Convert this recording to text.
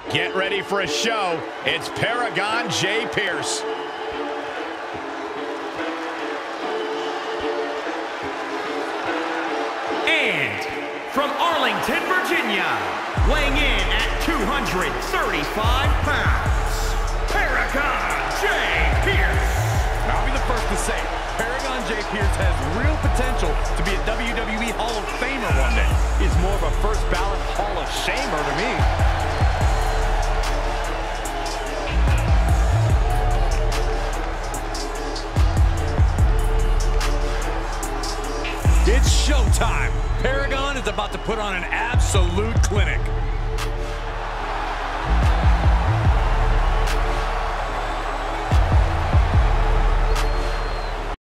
Get ready for a show. It's Paragon J. Pierce. And from Arlington, Virginia, weighing in at 235 pounds, Paragon J. Pierce. I'll be the first to say it. Paragon J. Pierce has real potential to be a WWE Hall of Famer one day. He's more of a first ballot Hall of Shamer to me. It's showtime. Paragon is about to put on an absolute clinic.